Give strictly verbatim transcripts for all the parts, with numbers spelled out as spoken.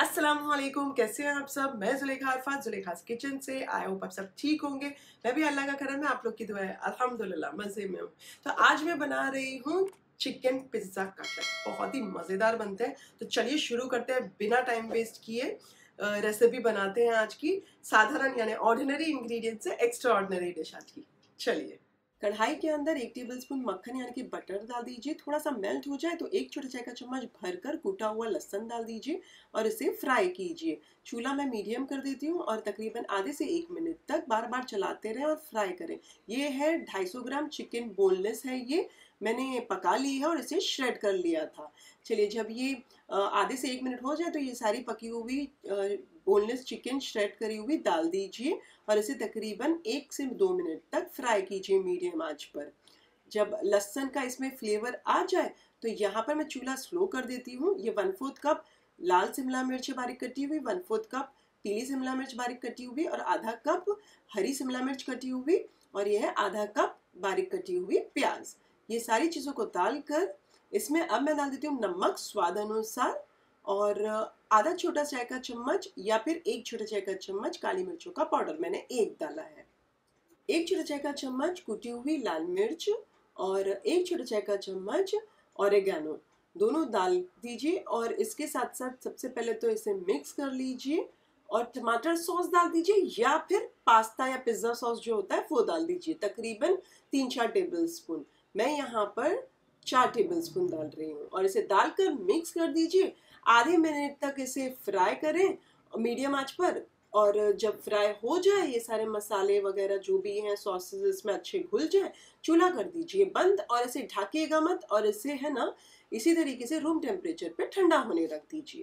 अस्सलामुअलैकुम, कैसे हैं आप सब। मैं जुलेखा अरफात जुलेखास किचन से। आई होप आप सब ठीक होंगे। मैं भी अल्लाह का करम है, आप लोग की दुआ है, अल्हम्दुलिल्लाह मज़े में हूँ। तो आज मैं बना रही हूँ चिकन पिज़्ज़ा कटलेट। बहुत ही मज़ेदार बनते हैं। तो चलिए शुरू करते हैं बिना टाइम वेस्ट किए। रेसिपी बनाते हैं आज की साधारण यानी ऑर्डिनरी इंग्रेडिएंट से एक्स्ट्रा ऑर्डिनरी डिश आज की। चलिए, कढ़ाई के अंदर एक टेबलस्पून मक्खन यानी कि बटर डाल दीजिए। थोड़ा सा मेल्ट हो जाए तो एक छोटे चाय का चम्मच भरकर कूटा हुआ लहसुन डाल दीजिए और इसे फ्राई कीजिए। चूल्हा मैं मीडियम कर देती हूँ और तकरीबन आधे से एक मिनट तक बार बार चलाते रहें और फ्राई करें। ये है ढाई सौ ग्राम चिकन बोनलेस है, ये मैंने पका ली है और इसे श्रेड कर लिया था। चलिए, जब ये आधे से एक मिनट हो जाए तो ये सारी पकी हुई बोनलेस चिकन श्रेड करी हुई डाल दीजिए और इसे तकरीबन एक से दो मिनट तक फ्राई कीजिए मीडियम आंच पर। जब लहसुन का इसमें फ्लेवर आ जाए तो यहाँ पर मैं चूल्हा स्लो कर देती हूँ। ये वन फोर्थ कप लाल शिमला मिर्च बारीक कटी हुई, वन फोर्थ कप पीली शिमला मिर्च बारीक कटी हुई और आधा कप हरी शिमला मिर्च कटी हुई और यह है आधा कप बारीक कटी हुई प्याज। ये सारी चीज़ों को डालकर इसमें अब मैं डाल देती हूँ नमक स्वाद अनुसार और आधा छोटा चाय का चम्मच या फिर एक छोटा चाय का चम्मच काली मिर्चों का पाउडर मैंने एक डाला है। एक छोटा चाय का चम्मच कुटी हुई लाल मिर्च और एक छोटा चाय का चम्मच ऑरिगेनो दोनों डाल दीजिए और इसके साथ साथ सबसे पहले तो इसे मिक्स कर लीजिए और टमाटर सॉस डाल दीजिए या फिर पास्ता या पिज्ज़ा सॉस जो होता है वो डाल दीजिए, तकरीबन तीन चार टेबल स्पून। मैं यहाँ पर चार टेबल स्पून डाल रही हूँ और इसे डालकर मिक्स कर दीजिए। आधे मिनट तक इसे फ्राई करें मीडियम आंच पर और जब फ्राई हो जाए ये सारे मसाले वगैरह जो भी हैं सॉसेस इसमें अच्छे घुल जाए, चूल्हा कर दीजिए बंद और इसे ढकिएगा मत और इसे है ना इसी तरीके से रूम टेम्परेचर पे ठंडा होने रख दीजिए।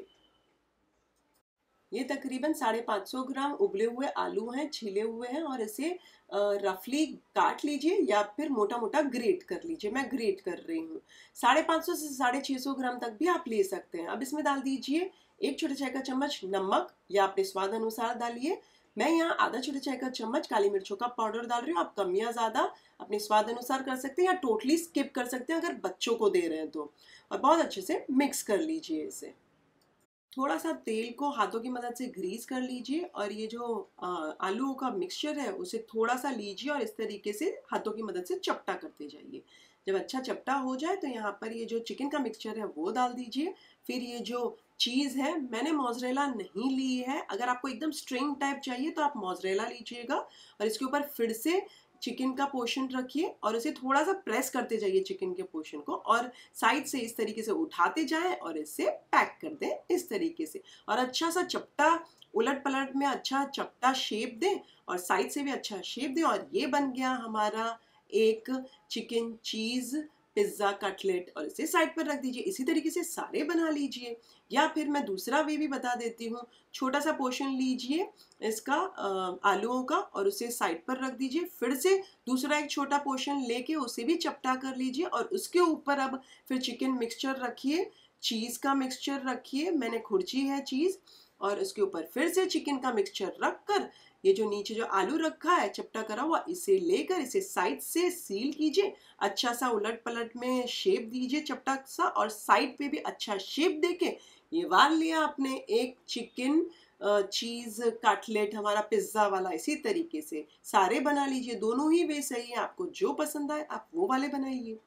ये तकरीबन साढ़े पाँच सौ ग्राम उबले हुए आलू हैं, छीले हुए हैं और इसे रफली काट लीजिए या फिर मोटा मोटा ग्रेट कर लीजिए। मैं ग्रेट कर रही हूँ। साढ़े पाँच सौ से साढ़े छः सौ ग्राम तक भी आप ले सकते हैं। अब इसमें डाल दीजिए एक छोटे चाय का चम्मच नमक या अपने स्वाद अनुसार डालिए। मैं यहाँ आधा छोटे चाय का चम्मच काली मिर्चों का पाउडर डाल रही हूँ। आप कम या ज़्यादा अपने स्वाद अनुसार कर सकते हैं या टोटली स्किप कर सकते हैं अगर बच्चों को दे रहे हैं तो। और बहुत अच्छे से मिक्स कर लीजिए इसे। थोड़ा सा तेल को हाथों की मदद से ग्रीस कर लीजिए और ये जो आलू का मिक्सचर है उसे थोड़ा सा लीजिए और इस तरीके से हाथों की मदद से चपटा करते जाइए। जब अच्छा चपटा हो जाए तो यहाँ पर ये जो चिकन का मिक्सचर है वो डाल दीजिए। फिर ये जो चीज़ है मैंने मोज़रेला नहीं ली है, अगर आपको एकदम स्ट्रिंग टाइप चाहिए तो आप मोज़रेला लीजिएगा और इसके ऊपर फिर से चिकन का पोर्शन रखिए और इसे थोड़ा सा प्रेस करते जाइए चिकन के पोर्शन को और साइड से इस तरीके से उठाते जाएं और इसे पैक कर दें इस तरीके से और अच्छा सा चपटा उलट पलट में अच्छा चपटा शेप दें और साइड से भी अच्छा शेप दें और ये बन गया हमारा एक चिकन चीज़ पिज़्ज़ा कटलेट और इसे साइड पर रख दीजिए। इसी तरीके से सारे बना लीजिए या फिर मैं दूसरा वे भी बता देती हूँ। छोटा सा पोर्शन लीजिए इसका आलूओं का और उसे साइड पर रख दीजिए। फिर से दूसरा एक छोटा पोर्शन लेके उसे भी चपटा कर लीजिए और उसके ऊपर अब फिर चिकन मिक्सचर रखिए, चीज़ का मिक्सचर रखिए, मैंने खुर्ची है चीज़ और उसके ऊपर फिर से चिकन का मिक्सचर रख कर ये जो नीचे जो आलू रखा है चपटा करा हुआ इसे लेकर इसे साइड से सील कीजिए। अच्छा सा उलट पलट में शेप दीजिए चपटा सा और साइड पे भी अच्छा शेप देके ये वाल लिया आपने एक चिकन चीज़ कटलेट हमारा पिज़्ज़ा वाला। इसी तरीके से सारे बना लीजिए, दोनों ही वे सही है, आपको जो पसंद आए आप वो वाले बनाइए।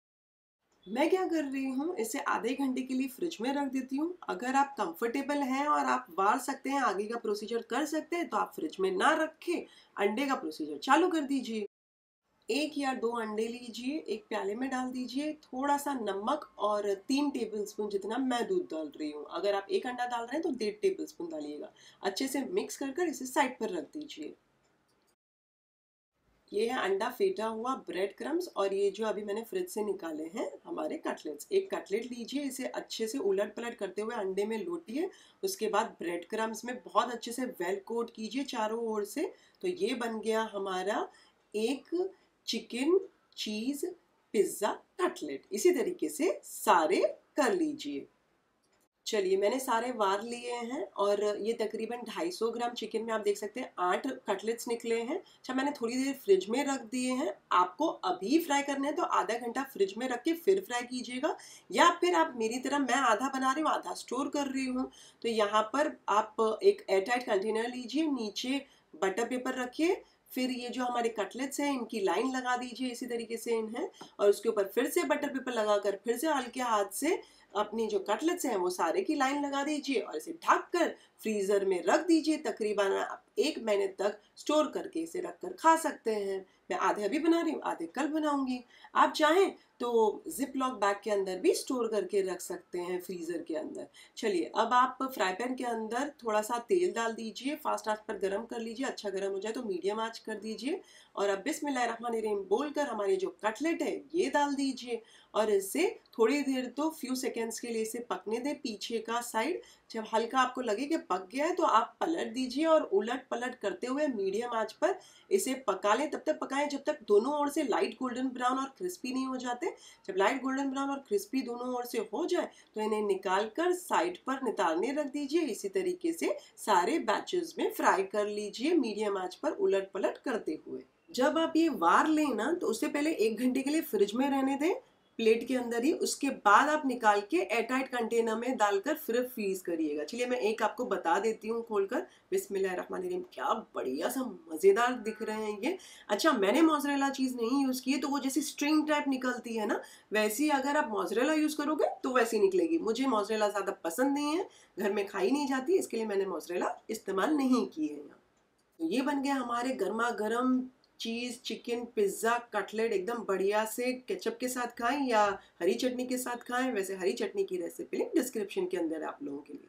मैं क्या कर रही हूँ इसे आधे घंटे के लिए फ्रिज में रख देती हूँ। अगर आप कंफर्टेबल हैं और आप वार सकते हैं, आगे का प्रोसीजर कर सकते हैं तो आप फ्रिज में ना रखें, अंडे का प्रोसीजर चालू कर दीजिए। एक या दो अंडे लीजिए, एक प्याले में डाल दीजिए, थोड़ा सा नमक और तीन टेबलस्पून जितना मैं दूध डाल रही हूँ। अगर आप एक अंडा डाल रहे हैं तो डेढ़ टेबलस्पून डालिएगा। अच्छे से मिक्स कर कर इसे साइड पर रख दीजिए। ये है अंडा फेटा हुआ ब्रेड क्रम्स और ये जो अभी मैंने फ्रिज से निकाले हैं हमारे कटलेट्स। एक कटलेट लीजिए, इसे अच्छे से उलट पलट करते हुए अंडे में लोटिए। उसके बाद ब्रेड क्रम्स में बहुत अच्छे से वेल कोट कीजिए चारों ओर से। तो ये बन गया हमारा एक चिकन चीज़ पिज़्ज़ा कटलेट। इसी तरीके से सारे कर लीजिए। चलिए मैंने सारे वार लिए हैं और ये तकरीबन ढाई सौ ग्राम चिकन में आप देख सकते हैं आठ कटलेट्स निकले हैं। अच्छा मैंने थोड़ी देर फ्रिज में रख दिए हैं। आपको अभी फ्राई करने हैं तो आधा घंटा फ्रिज में रख के फिर फ्राई कीजिएगा, या फिर आप मेरी तरह, मैं आधा बना रही हूँ आधा स्टोर कर रही हूँ, तो यहाँ पर आप एक एयरटाइट कंटेनर लीजिए, नीचे बटर पेपर रखिए, फिर ये जो हमारे कटलेट्स हैं इनकी लाइन लगा दीजिए इसी तरीके से इन्हें, और उसके ऊपर फिर से बटर पेपर लगाकर फिर से हल्के हाथ से अपनी जो कटलेट्स हैं वो सारे की लाइन लगा दीजिए और इसे ढक कर फ्रीजर में रख दीजिए। तकरीबन आप एक महीने तक स्टोर करके इसे रख कर खा सकते हैं। मैं आधे अभी बना रही हूँ, आधे कल बनाऊंगी। आप चाहें तो जिप लॉक बैग के अंदर भी स्टोर करके रख सकते हैं फ्रीजर के अंदर। चलिए अब आप फ्राई पैन के अंदर थोड़ा सा तेल डाल दीजिए, फास्ट आंच पर गरम कर लीजिए, अच्छा गरम हो जाए तो मीडियम आंच कर दीजिए, और अब बिस्मिल्लाहिर्रहमानिर्रहीम बोलकर हमारे जो कटलेट है ये डाल दीजिए और इसे थोड़ी देर तो फ्यू सेकेंड्स के लिए इसे पकने दें पीछे का साइड। जब हल्का आपको लगे कि पक गया है तो आप पलट दीजिए और उलट पलट करते हुए मीडियम आंच पर इसे पका लें। तब तक पकाएं जब तक दोनों ओर से लाइट गोल्डन ब्राउन और क्रिस्पी नहीं हो जाते। जब लाइट गोल्डन ब्राउन और क्रिस्पी दोनों ओर से हो जाए तो इन्हें निकाल कर साइड पर नितारने रख दीजिए। इसी तरीके से सारे बैचेस में फ्राई कर लीजिए मीडियम आंच पर उलट पलट करते हुए। जब आप ये वार लें ना तो उससे पहले एक घंटे के लिए फ्रिज में रहने दें प्लेट के अंदर ही, उसके बाद आप निकाल के एयरटाइट कंटेनर में डालकर फिर फ्रीज करिएगा। चलिए मैं एक आपको बता देती हूँ खोलकर। बिस्मिल्लाहिर्रहमानिर्रहीम, क्या बढ़िया सा मज़ेदार दिख रहे हैं ये। अच्छा मैंने मोज़रेला चीज़ नहीं यूज़ की है तो वो जैसी स्ट्रिंग टाइप निकलती है ना, वैसी अगर आप मोज़रेला यूज़ करोगे तो वैसी निकलेगी। मुझे मोज़रेला ज़्यादा पसंद नहीं है, घर में खाई नहीं जाती, इसके लिए मैंने मोज़रेला इस्तेमाल नहीं की है यहाँ। तो ये बन गया हमारे गर्मा गर्म चीज़ चिकन पिज़्ज़ा कटलेट। एकदम बढ़िया से केचप के साथ खाएं या हरी चटनी के साथ खाएं। वैसे हरी चटनी की रेसिपी लिंक डिस्क्रिप्शन के अंदर है आप लोगों के लिए।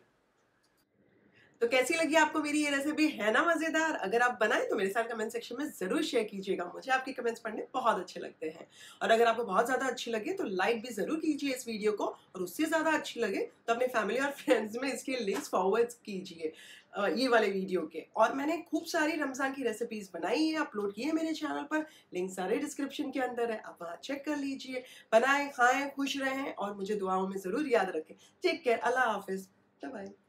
तो कैसी लगी आपको मेरी ये रेसिपी, है ना मज़ेदार? अगर आप बनाएं तो मेरे साथ कमेंट सेक्शन में ज़रूर शेयर कीजिएगा, मुझे आपके कमेंट्स पढ़ने बहुत अच्छे लगते हैं। और अगर आपको बहुत ज़्यादा अच्छी लगे तो लाइक भी ज़रूर कीजिए इस वीडियो को, और उससे ज़्यादा अच्छी लगे तो अपने फैमिली और फ्रेंड्स में इसके लिंक्स फॉरवर्ड कीजिए ये वाले वीडियो के। और मैंने खूब सारी रमज़ान की रेसिपीज़ बनाई है, अपलोड की है मेरे चैनल पर, लिंक सारे डिस्क्रिप्शन के अंदर है, आप वहाँ चेक कर लीजिए। बनाएं, खाएं, खुश रहें और मुझे दुआओं में ज़रूर याद रखें। टेक केयर, अल्लाह हाफिज़, बाय बाय।